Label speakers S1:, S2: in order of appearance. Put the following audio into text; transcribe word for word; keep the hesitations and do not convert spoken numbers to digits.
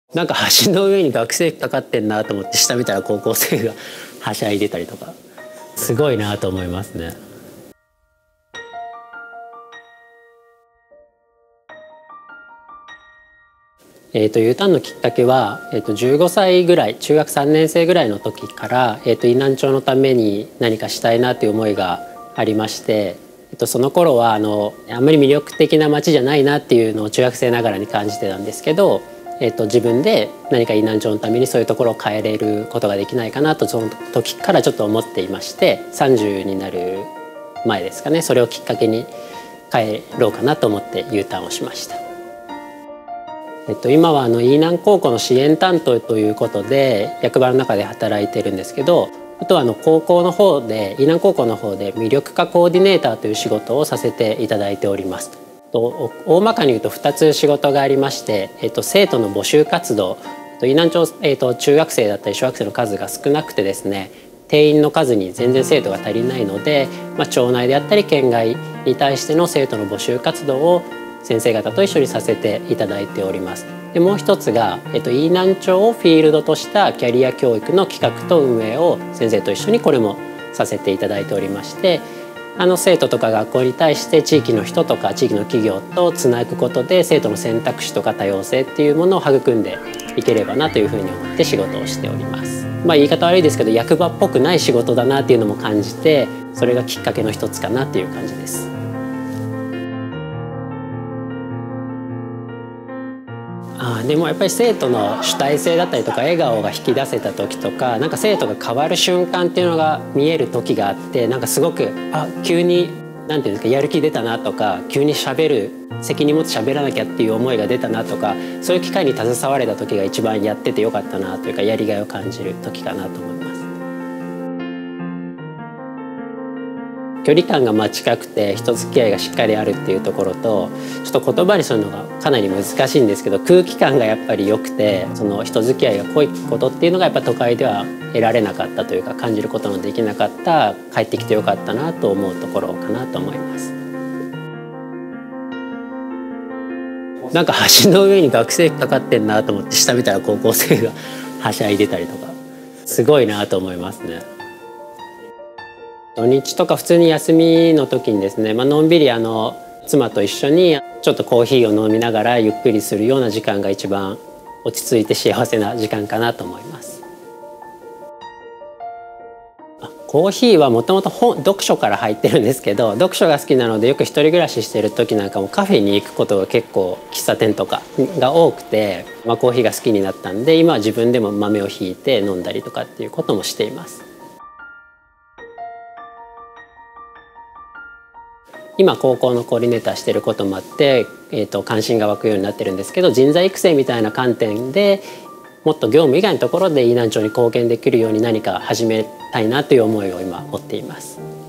S1: なんか橋の上に学生かかってんなと思って下見たら高校生がはしゃいでたりとか、すごいなと思いますね。えーと、U ターンのきっかけは、えーと、じゅうごさいぐらい、中学さんねん生ぐらいの時から、えーと、飯南町のために何かしたいなという思いがありまして、えーと、その頃はあのあんまり魅力的な町じゃないなっていうのを中学生ながらに感じてたんですけど、えーと、自分で何か飯南町のためにそういうところを変えれることができないかなとその時からちょっと思っていまして、さんじゅうになる前ですかね、それをきっかけに帰ろうかなと思って U ターンをしました。えっと、今はあの飯南高校の支援担当ということで役場の中で働いてるんですけど、あとはあの高校の方で飯南高校の方で魅力化コーディネーターという仕事をさせていただいております。と大まかに言うとふたつ仕事がありまして、えっと、生徒の募集活動、飯南町、えっと、中学生だったり小学生の数が少なくてですね、定員の数に全然生徒が足りないので、まあ、町内であったり県外に対しての生徒の募集活動を先生方と一緒にさせていただいております。でもう一つが、えっと、飯南町をフィールドとしたキャリア教育の企画と運営を先生と一緒にこれもさせていただいておりまして、あの生徒とか学校に対して地域の人とか地域の企業とつなぐことで生徒の選択肢とか多様性っていうものを育んでいければなというふうに思って仕事をしております。まあ言い方悪いですけど役場っぽくない仕事だなっていうのも感じて、それがきっかけの一つかなっていう感じです。あでもやっぱり生徒の主体性だったりとか笑顔が引き出せた時とか、なんか生徒が変わる瞬間っていうのが見える時があって、なんかすごくあ急になんていうんですか、やる気出たなとか、急に喋る責任持って喋らなきゃっていう思いが出たなとか、そういう機会に携われた時が一番やっててよかったなというか、やりがいを感じる時かなと思います。距離感がまあ近くて人付き合いがしっかりあるっていうところと、ちょっと言葉にするのがかなり難しいんですけど、空気感がやっぱり良くて、その人付き合いが濃いことっていうのがやっぱ都会では得られなかったというか、感じることのできなかった、帰ってきてよかったなと思うところかなと思います。なんか橋の上に学生かかってんなと思って下見たら高校生がはしゃいでたりとか、すごいなと思いますね。土日とか普通に休みの時にですね、まあのんびりあの妻と一緒にちょっとコーヒーを飲みながらゆっくりするような時間が一番落ち着いて幸せな時間かなと思います。コーヒーはもともと読書から入ってるんですけど、読書が好きなのでよく一人暮らししてる時なんかもカフェに行くことが結構喫茶店とかが多くて、まあ、コーヒーが好きになったんで、今は自分でも豆をひいて飲んだりとかっていうこともしています。今高校のコーディネーターしてることもあって、えーと関心が湧くようになってるんですけど、人材育成みたいな観点でもっと業務以外のところで飯南町に貢献できるように何か始めたいなという思いを今持っています。